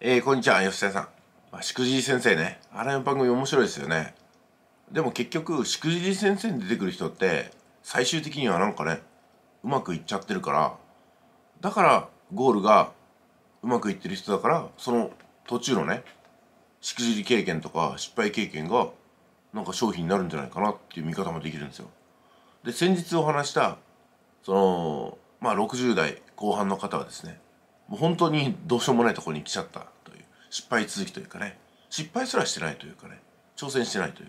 こんにちは、吉田さん。しくじり先生ね。あれの番組面白いですよね。でも結局、しくじり先生に出てくる人って、最終的にはなんかね、うまくいっちゃってるから、だからゴールがうまくいってる人だから、その途中のね、しくじり経験とか失敗経験が、なんか商品になるんじゃないかなっていう見方もできるんですよ。で、先日お話した、60代後半の方はですね、もう本当にどうしようもないところに来ちゃったという、失敗続きというかね、失敗すらしてないというかね、挑戦してないという。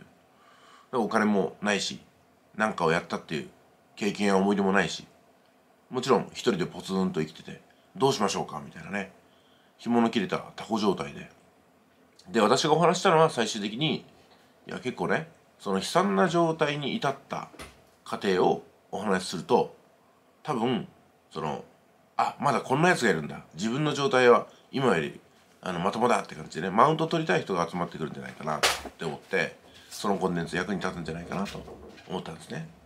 お金もないし、何かをやったっていう経験や思い出もないし、もちろん一人でポツンと生きてて、どうしましょうかみたいなね、紐の切れたタコ状態で。で、私がお話したのは最終的に、いや結構ね、その悲惨な状態に至った過程をお話しすると、多分、まだこんなやつがいるんだ。自分の状態は今よりまともだって感じでね、マウント取りたい人が集まってくるんじゃないかなって思って、そのコンテンツ役に立つんじゃないかなと思ったんですね。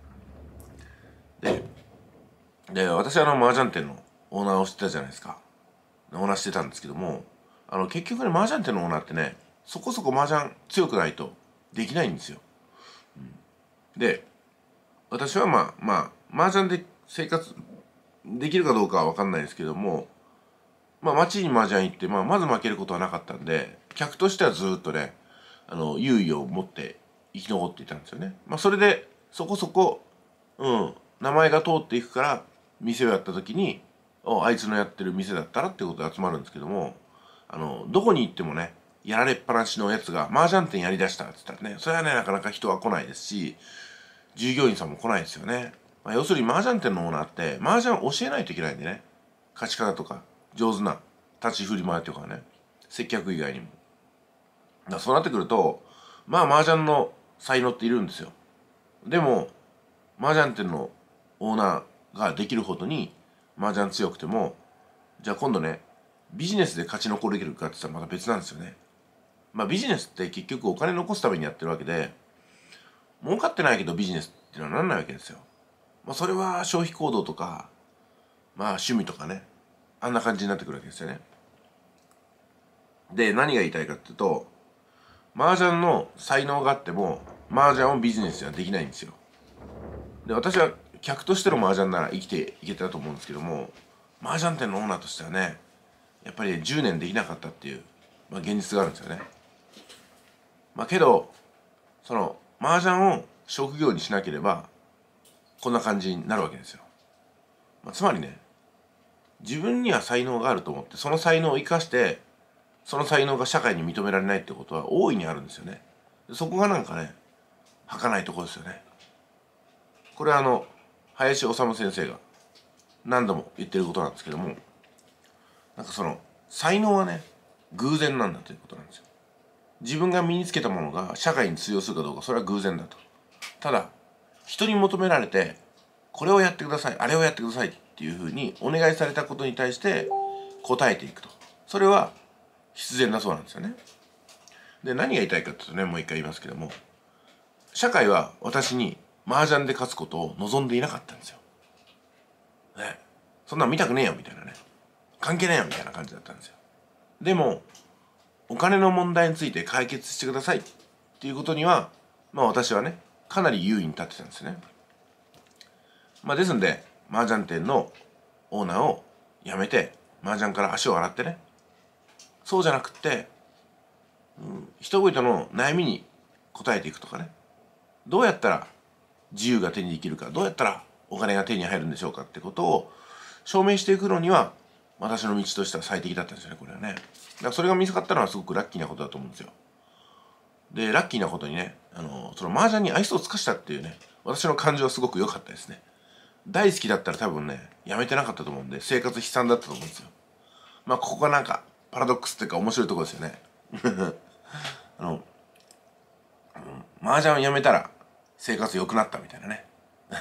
で、私は麻雀店のオーナーをしてたじゃないですか。オーナーしてたんですけども、結局ね、麻雀店のオーナーってね、そこそこ麻雀強くないとできないんですよ。で、私は麻雀で生活できるかどうかは分かんないですけども、街に麻雀行って、まず負けることはなかったんで、客としてはずっとね、優位を持って生き残っていたんですよね。それで、そこそこ、名前が通っていくから、店をやった時に、あいつのやってる店だったらってことで集まるんですけども、どこに行ってもね、やられっぱなしのやつが、麻雀店やりだしたって言ったらね、それはね、なかなか人は来ないですし、従業員さんも来ないですよね。要するに麻雀店のオーナーって、麻雀を教えないといけないんでね、勝ち方とか、上手な立ち振り回りとかね、接客以外にも。そうなってくると、麻雀の才能っているんですよ。でも、麻雀店のオーナーができるほどに麻雀強くても、じゃあ今度ね、ビジネスで勝ち残れるかって言ったらまた別なんですよね。ビジネスって結局お金残すためにやってるわけで、儲かってないけどビジネスっていうのはなんないわけですよ。それは消費行動とか、趣味とかね、あんな感じになってくるわけですよね。で、何が言いたいかっていうと、麻雀の才能があっても、麻雀をビジネスにはできないんですよ。で、私は客としての麻雀なら生きていけたと思うんですけども、麻雀店のオーナーとしてはね、やっぱり10年できなかったっていう、現実があるんですよね。けど、麻雀を職業にしなければ、こんな感じになるわけですよ。つまりね、自分には才能があると思って、その才能を生かして、その才能が社会に認められないってことは大いにあるんですよね。そこがなんかね、儚いところですよね。これは林修先生が何度も言ってることなんですけども、なんか才能はね、偶然なんだということなんですよ。自分が身につけたものが社会に通用するかどうか、それは偶然だと。ただ、人に求められて、これをやってください、あれをやってくださいっていうふうにお願いされたことに対して答えていくと。それは必然だそうなんですよね。で、何が言いたいかっていうとね、もう一回言いますけども、社会は私に麻雀で勝つことを望んでいなかったんですよ。ね。そんなん見たくねえよみたいなね。関係ねえよみたいな感じだったんですよ。でも、お金の問題について解決してくださいっていうことには、私はね、かなり優位に立ってたんですね。ですんで、麻雀店のオーナーを辞めて、麻雀から足を洗ってね、そうじゃなくって、人々の悩みに応えていくとかね、どうやったら自由が手にできるか、どうやったらお金が手に入るんでしょうかってことを証明していくのには、私の道としては最適だったんですよね、これはね。だからそれが見つかったのはすごくラッキーなことだと思うんですよ。で、ラッキーなことにね、麻雀に愛想を尽かしたっていうね、私の感情はすごく良かったですね。大好きだったら多分ね、やめてなかったと思うんで、生活悲惨だったと思うんですよ。ここがなんか、パラドックスっていうか面白いところですよね。あの、麻雀をやめたら生活良くなったみたいなね。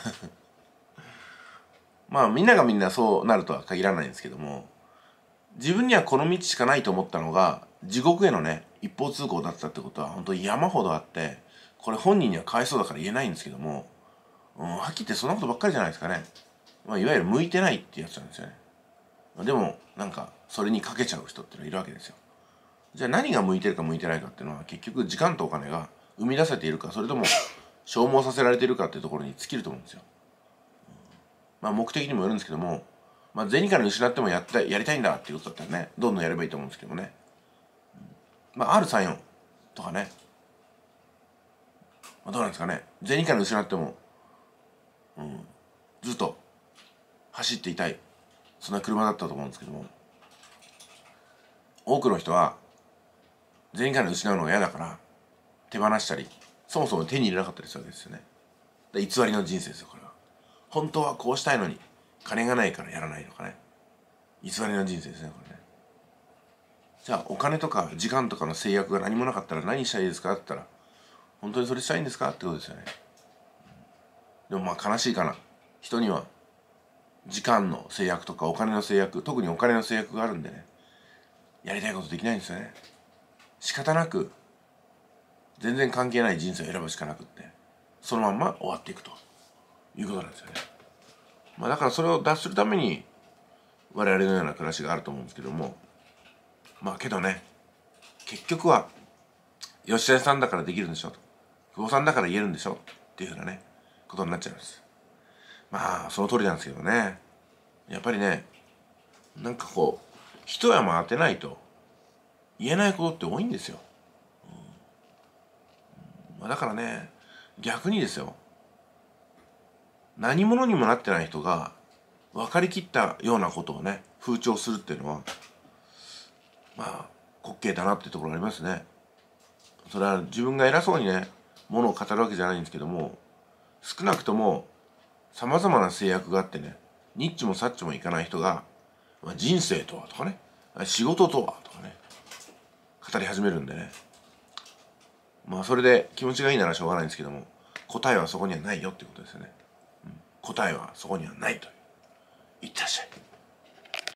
みんながみんなそうなるとは限らないんですけども、自分にはこの道しかないと思ったのが、地獄へのね、一方通行だったってことは本当に山ほどあって、これ本人にはかわいそうだから言えないんですけども、はっきり言ってそんなことばっかりじゃないですかね。いわゆる向いてないってやつなんですよね。でも、なんか、それにかけちゃう人ってのいるわけですよ。 じゃあ何が向いてるか向いてないかっていうのは結局時間とお金が生み出せているか、それとも消耗させられているかっていうところに尽きると思うんですよ。まあ目的にもよるんですけども、まあ銭金失ってもやりたいんだっていうことだったらね、どんどんやればいいと思うんですけどもね。まあ R34 とかね、まあ、どうなんですかね。銭金失っても、ずっと走っていたい、そんな車だったと思うんですけども、多くの人は銭金失うのが嫌だから手放したり、そもそも手に入れなかったりするわけですよね。で偽りの人生ですよ、これは。本当はこうしたいのに金がないからやらないのかね。偽りの人生ですね、これね。じゃあお金とか時間とかの制約が何もなかったら何したらいいですかって言ったら、本当にそれしたいんですかってことですよね。でもまあ悲しいかな。人には時間の制約とかお金の制約、特にお金の制約があるんでね、やりたいことできないんですよね。仕方なく全然関係ない人生を選ぶしかなくって、そのまんま終わっていくということなんですよね。まあだからそれを脱するために我々のような暮らしがあると思うんですけども、まあけどね、結局は吉田さんだからできるんでしょと、久保さんだから言えるんでしょっていうふうなねことになっちゃうんです。まあその通りなんですけどね、やっぱりね、なんかこう一山当てないと言えないことって多いんですよ。まあ、だからね、逆にですよ、何者にもなってない人が分かりきったようなことをね風潮するっていうのは、まあ滑稽だなっていうところがありますね。それは自分が偉そうにねものを語るわけじゃないんですけども、少なくともさまざまな制約があってね、ニッチもサッチもいかない人が、まあ、人生とはとかね、仕事とはとかね語り始めるんでね、まあそれで気持ちがいいならしょうがないんですけども、答えはそこにはないよっていうことですよね。答えはそこにはないという。いってらっしゃい。